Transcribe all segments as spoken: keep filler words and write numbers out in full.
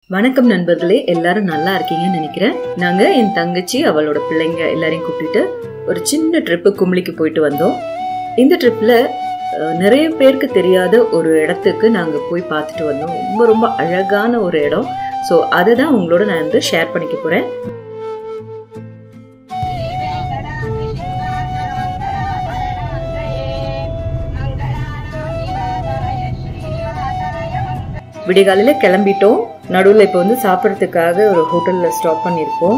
வணக்கம் நண்பர்களே, எல்லாரும் நல்லா இருக்கீங்கன்னு நினைக்கிறேன். நாங்க என் தங்கச்சி அவளோட பிள்ளைங்க எல்லாரையும் கூப்பிட்டு ஒரு சின்ன ட்ரிப்பு கும்பளிக்கு போயிட்டு வந்தோம். இந்த ட்ரிப்ல நிறைய பேருக்கு தெரியாத ஒரு இடத்துக்கு நாங்க போய் பார்த்துட்டு வந்தோம். ரொம்ப ரொம்ப அழகான ஒரு இடம். ஸோ அதை தான் உங்களோட நான் வந்து ஷேர் பண்ணிக்க போறேன். விடிகாலையில கிளம்பிட்டோம். நடுவில் இப்போ வந்து சாப்பிட்றதுக்காக ஒரு ஹோட்டலில் ஸ்டாப் பண்ணியிருக்கோம்.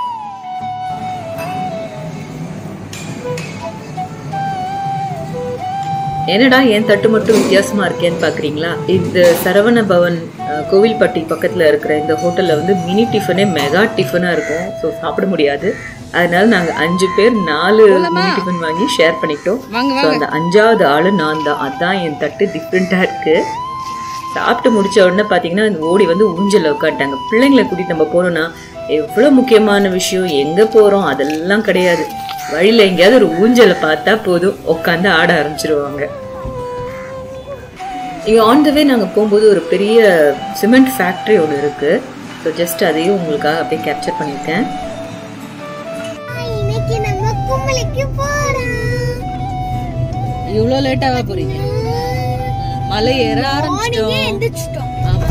என்னடா என் தட்டு மட்டும் வித்தியாசமா இருக்கேன்னு பாக்குறீங்களா? இந்த சரவண பவன் கோவில்பட்டி பக்கத்துல இருக்கிற இந்த ஹோட்டல்ல வந்து மினி டிஃபனே மெகா டிஃபனா இருக்கும். ஸோ சாப்பிட முடியாது. அதனால நாங்க அஞ்சு பேர் நாலு மினி டிஃபன் வாங்கி ஷேர் பண்ணிக்கிட்டோம். அந்த அஞ்சாவது ஆளு நான் தான். அதான் என் தட்டு டிஃப்ரெண்டா இருக்கு. சாப்பிட்டு முடிச்ச உடனே பார்த்தீங்கன்னா ஓடி வந்து ஊஞ்சல் உட்காந்துட்டாங்க. பிள்ளைங்களை கூட்டிட்டு நம்ம போனோம்னா எவ்வளோ முக்கியமான விஷயம், எங்கே போகிறோம் அதெல்லாம் கிடையாது. வழியில் எங்கேயாவது ஒரு ஊஞ்சலை பார்த்தா போதும் உட்காந்து ஆட ஆரம்பிச்சிருவாங்க. இங்கே ஆன் த வே நாங்கள் போகும்போது ஒரு பெரிய சிமெண்ட் ஃபேக்ட்ரி ஒன்று இருக்குது. ஸோ ஜஸ்ட் அதையும் உங்களுக்காக அப்படியே கேப்சர் பண்ணியிருக்கேன். இவ்வளோ லேட்டாக போகிறீங்க? மலை ஏற ஆரம்பிச்சிட்டோம்.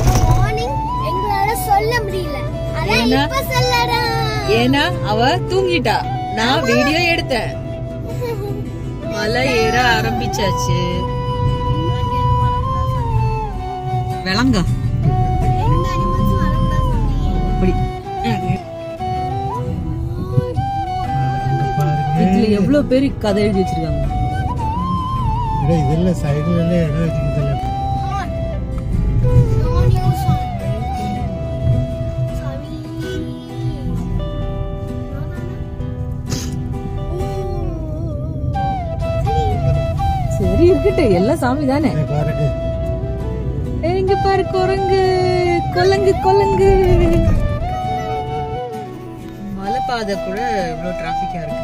ஏன்னா அவ தூங்கிட்டா, நான் வீடியோ எடுத்தேன். மலை ஏற ஆரம்பிச்சாச்சு. விளங்க இதுல எவ்வளவு பேரு கதை எழுதி வச்சிருக்காங்க. இதெல்லாம் சைடுல இடம் வச்சுக்கிட்டு சரி இருக்கட்டு, எல்லாம் சாமி தானே. எங்க பாரு குரங்கு, கொல்லங்கு கொல்லங்கு. மலைப்பாதை கூட இவ்வளவு டிராபிக்கா இருக்கு.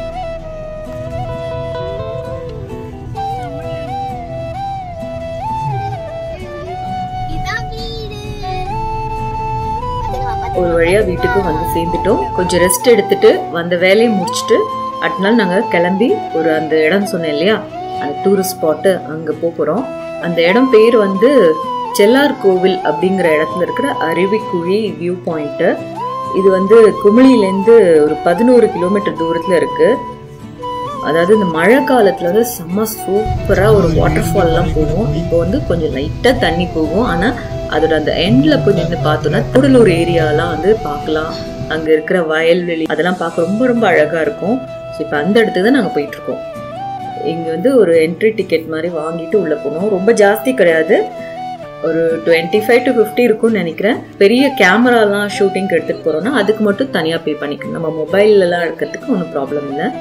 ஒரு வழியா வீட்டுக்கு வந்து சேர்ந்துட்டோம். கொஞ்சம் ரெஸ்ட் எடுத்துட்டு வந்த வேலையை முடிச்சுட்டு அடுத்த நாள் நாங்க கிளம்பி ஒரு அந்த இடம் சொன்னேன் இல்லையா, அந்த டூரிஸ்ட் ஸ்பாட்டு அங்க போறோம். அந்த இடம் பேர் வந்து செல்லார் கோவில் அப்படிங்கிற இடத்துல இருக்கிற அருவிக்குழி வியூ பாயிண்ட். இது வந்து குமிளியிலேருந்து ஒரு பதினோரு கிலோமீட்டர் தூரத்துல இருக்கு. அதாவது இந்த மழை காலத்துல வந்து செம்ம சூப்பரா ஒரு வாட்டர் ஃபால் எல்லாம் போகும். இப்போ வந்து கொஞ்சம் லைட்டா தண்ணி போகும். ஆனா அதோட அந்த எண்ட்ல போய் நின்று பார்த்தோம்னா கூடலூர் ஏரியாலாம் வந்து பார்க்கலாம். அங்க இருக்கிற வயல்வெளி அதெல்லாம் பார்க்க ரொம்ப ரொம்ப அழகா இருக்கும். ஸோ இப்போ அந்த இடத்துக்கு தான் நாங்கள் போயிட்டு இருக்கோம். இங்க வந்து ஒரு என்ட்ரி டிக்கெட் மாதிரி வாங்கிட்டு உள்ள போனோம். ரொம்ப ஜாஸ்தி கிடையாது, ஒரு டுவெண்ட்டி ஃபைவ் டு ஃபிஃப்டி இருக்கும்னு நினைக்கிறேன். பெரிய கேமராலாம் ஷூட்டிங்க்கு எடுத்துட்டு போறோம்னா அதுக்கு மட்டும் தனியா பே பண்ணிக்கணும். நம்ம மொபைல் எல்லாம் எடுக்கிறதுக்கு ஒன்றும் ப்ராப்ளம் இல்லை.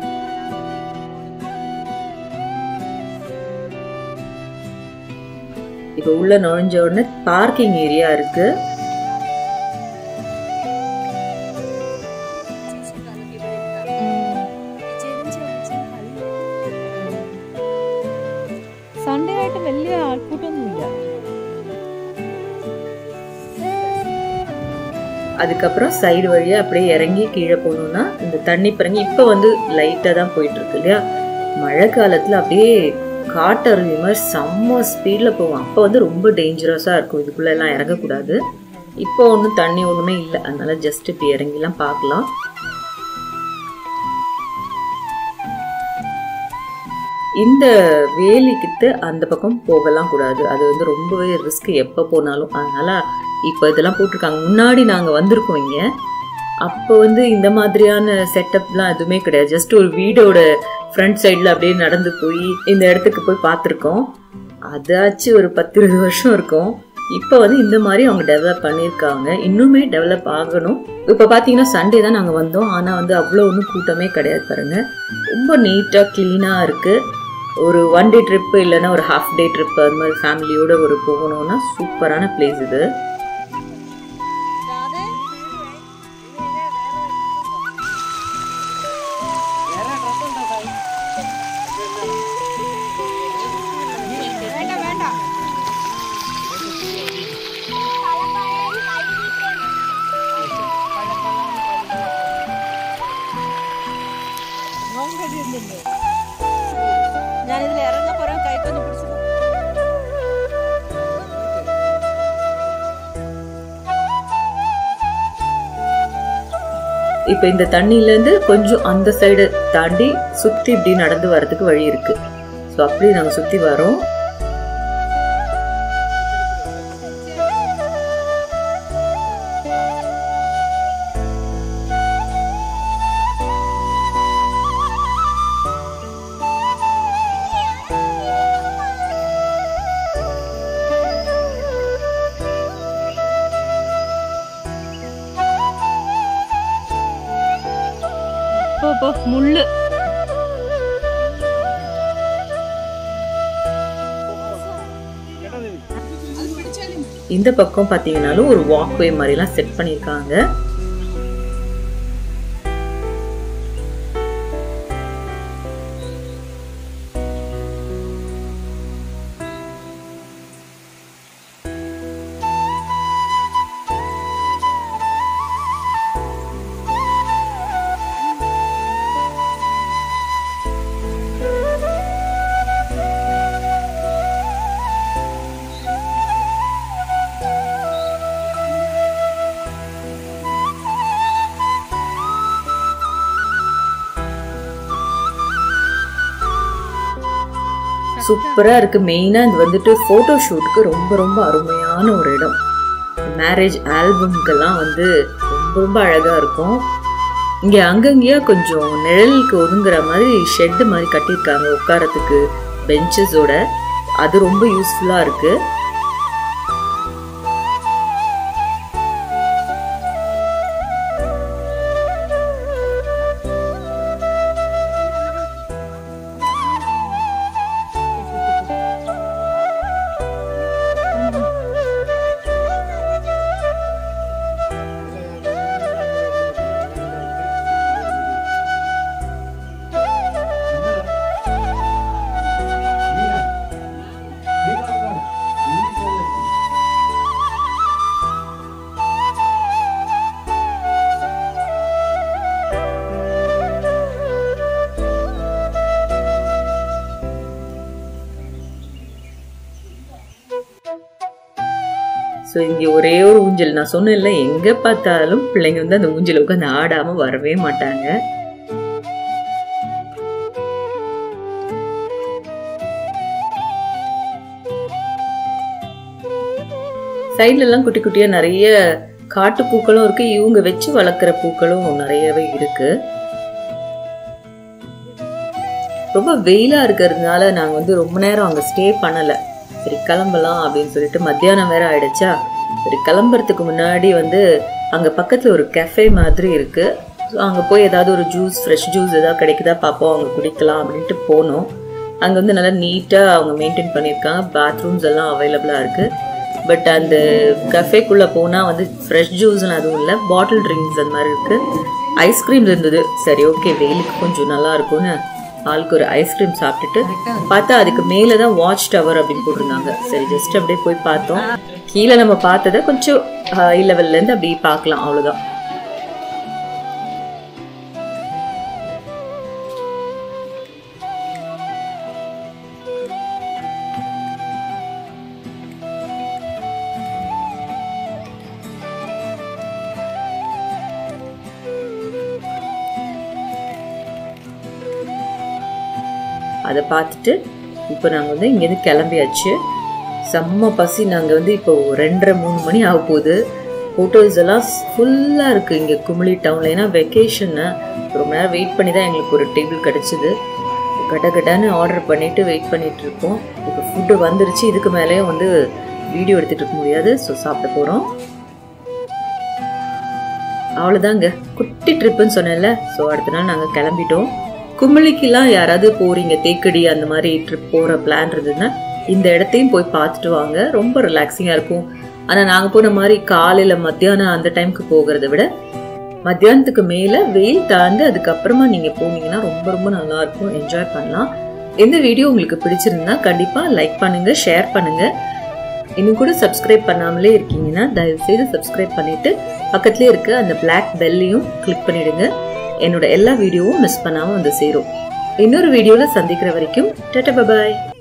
இப்போ உள்ள நுழைஞ்ச உடனே பார்க்கிங் ஏரியா இருக்கு. സൺഡേ ആയിട്ട് വലിയ ആൾക്കൂട്ടൊന്നുമില്ല. அதுக்கப்புறம் சைடு வழியா அப்படியே இறங்கி கீழே போகணும்னா இந்த தண்ணி பிறங்கி இப்போ வந்து லைட்டா தான் போயிட்டு இருக்கு இல்லையா. மழை காலத்துல அப்படியே காட்டருவி மாதிரி செம்ம ஸ்பீட்ல போவோம். அப்போ வந்து ரொம்ப டேஞ்சரஸா இருக்கும், இதுக்குள்ள எல்லாம் இறங்கக்கூடாது. இப்போ ஒன்றும் தண்ணி ஒண்ணுமே இல்லை, அதனால ஜஸ்ட் இப்படி இறங்கிலாம் பார்க்கலாம். இந்த வேலிக்கிட்டு அந்த பக்கம் போகலாம் கூடாது, அது வந்து ரொம்பவே ரிஸ்க் எப்போ போனாலும். அதனால இப்போ இதெல்லாம் போட்டிருக்காங்க. முன்னாடி நாங்கள் வந்திருக்கோம் இங்கே, அப்போ வந்து இந்த மாதிரியான செட்டப்லாம் எதுவுமே கிடையாது. ஜஸ்ட் ஒரு வீடோட ஃப்ரண்ட் சைடில் அப்படியே நடந்து போய் இந்த இடத்துக்கு போய் பார்த்துருக்கோம். அதாச்சு ஒரு பத்து இருபது வருஷம் இருக்கும். இப்போ வந்து இந்த மாதிரி அவங்க டெவலப் பண்ணியிருக்காங்க, இன்னுமே டெவலப் ஆகணும். இப்போ பார்த்தீங்கன்னா சண்டே தான் நாங்கள் வந்தோம், ஆனால் வந்து அவ்வளோ ஒன்றும் கூட்டமே கிடையாது பாருங்க. ரொம்ப நீட்டாக க்ளீனாக இருக்குது. ஒரு ஒன் டே ட்ரிப்பு இல்லைன்னா ஒரு ஹாஃப் டே ட்ரிப்பு அது மாதிரி ஃபேமிலியோட ஒரு போகணும்னா சூப்பரான பிளேஸ் இது. இப்போ இந்த தண்ணியிலேருந்து கொஞ்சம் அந்த சைடு தாண்டி சுற்றி இப்படி நடந்து வர்றதுக்கு வழி இருக்கு. ஸோ அப்படி நாங்கள் சுற்றி வரோம். முள்ளு இந்த பக்கம் பாத்தீங்கன்னாலும் ஒரு வாக்வே மாதிரி எல்லாம் செட் பண்ணிருக்காங்க. சூப்பரா இருக்கு. மெயினா இது வந்துட்டு போட்டோ ஷூட்டுக்கு ரொம்ப ரொம்ப அருமையான ஒரு இடம். மேரேஜ் ஆல்பம்க்கெல்லாம் வந்து ரொம்ப ரொம்ப அழகா இருக்கும். இங்க அங்கங்கேயா கொஞ்சம் நிழலுக்கு ஒதுங்குற மாதிரி ஷெட் மாதிரி கட்டியிருக்காங்க உட்காரத்துக்கு பெஞ்சஸோட. அது ரொம்ப யூஸ்ஃபுல்லா இருக்கு. ஸோ இங்கே ஒரே ஒரு ஊஞ்சல். நான் சொன்னேன்ல, எங்கே பார்த்தாலும் பிள்ளைங்க வந்து அந்த ஊஞ்சல் உட்காந்து ஆடாமல் வரவே மாட்டாங்க. சைட்லலாம் குட்டி குட்டியாக நிறைய காட்டு பூக்களும் இருக்கு. இவங்க வச்சு வளர்க்குற பூக்களும் நிறையவே இருக்கு. ரொம்ப வெயிலாக இருக்கிறதுனால நாங்கள் வந்து ரொம்ப நேரம் அங்கே ஸ்டே பண்ணலை. சரி கிளம்பலாம் அப்படின்னு சொல்லிட்டு மத்தியானம் வேற ஆயிடுச்சா. சரி கிளம்புறதுக்கு முன்னாடி வந்து அங்கே பக்கத்தில் ஒரு கெஃபே மாதிரி இருக்கு. ஸோ அங்கே போய் ஏதாவது ஒரு ஜூஸ், ஃப்ரெஷ் ஜூஸ் ஏதாவது கிடைக்குதா பார்ப்போம், அங்கே குடிக்கலாம் அப்படின்ட்டு போனோம். அங்கே வந்து நல்லா நீட்டாக அவங்க மெயின்டைன் பண்ணியிருக்காங்க. பாத்ரூம்ஸ் எல்லாம் அவைலபிளாக இருக்குது. பட் அந்த கஃபேக்குள்ளே போனால் வந்து ஃப்ரெஷ் ஜூஸ்ன்னு அதுவும் இல்லை, பாட்டில் ட்ரிங்க்ஸ் அந்த மாதிரி இருக்குது. ஐஸ்கிரீம் இருந்தது. சரி ஓகே, வெயிலுக்கு கொஞ்சம் நல்லா இருக்கும்னு ஆளுக்கு ஒரு ஐஸ்கிரீம் சாப்பிட்டுட்டு பார்த்தா அதுக்கு மேலே தான் வாட்ச் டவர் அப்படின்னு போட்டிருந்தாங்க. சரி ஜஸ்ட் அப்படியே போய் பார்த்தோம். கீழே நம்ம பார்த்ததை கொஞ்சம் ஹை லெவல்லேருந்து அப்படியே பார்க்கலாம், அவ்வளோதான். அதை பார்த்துட்டு இப்போ நாங்கள் வந்து இங்கேருந்து கிளம்பியாச்சு. செம்ம பசி. நாங்கள் வந்து இப்போ ரெண்டரை மூணு மணி ஆக போகுது. ஹோட்டல்ஸ் எல்லாம் ஃபுல்லாக இருக்குது இங்கே குமுளி டவுனில். ஏன்னா வெக்கேஷன்னு ரொம்ப நேரம் வெயிட் பண்ணி தான் எங்களுக்கு ஒரு டேபிள் கிடச்சிது. கட்ட கட்டான்னு ஆர்டர் பண்ணிவிட்டு வெயிட் பண்ணிகிட்டு இருக்கோம். இப்போ ஃபுட்டு வந்துருச்சு. இதுக்கு மேலேயும் வந்து வீடியோ எடுத்துகிட்டு இருக்க முடியாது. ஸோ சாப்பிட போகிறோம். அவ்வளோதாங்க, குட்டி ட்ரிப்புன்னு சொன்னேன்ல. ஸோ அடுத்த நாள் நாங்கள் கிளம்பிட்டோம். குமுளிக்கெல்லாம் யாராவது போறீங்க, தேக்கடி அந்த மாதிரி ட்ரிப் போகிற பிளான் இருந்ததுன்னா இந்த இடத்தையும் போய் பார்த்துட்டு வாங்க. ரொம்ப ரிலாக்ஸிங்காக இருக்கும். ஆனால் நாங்கள் போன மாதிரி காலையில் மத்தியானம் அந்த டைமுக்கு போகிறத விட மத்தியானத்துக்கு மேலே வெயில் தாழ்ந்து அதுக்கப்புறமா நீங்கள் போனீங்கன்னா ரொம்ப ரொம்ப நல்லாயிருக்கும், என்ஜாய் பண்ணலாம். இந்த வீடியோ உங்களுக்கு பிடிச்சிருந்தா கண்டிப்பாக லைக் பண்ணுங்கள், ஷேர் பண்ணுங்கள். இன்னும் கூட சப்ஸ்கிரைப் பண்ணாமலே இருக்கீங்கன்னா தயவுசெய்து சப்ஸ்கிரைப் பண்ணிவிட்டு பக்கத்துலேயே இருக்க அந்த பிளாக் பெல்லையும் கிளிக் பண்ணிவிடுங்க. என்னோட எல்லா வீடியோவும் மிஸ் பண்ணாமல் வந்து சேரும். இன்னொரு வீடியோவில் சந்திக்கிற வரைக்கும் டாடா பை பாய்.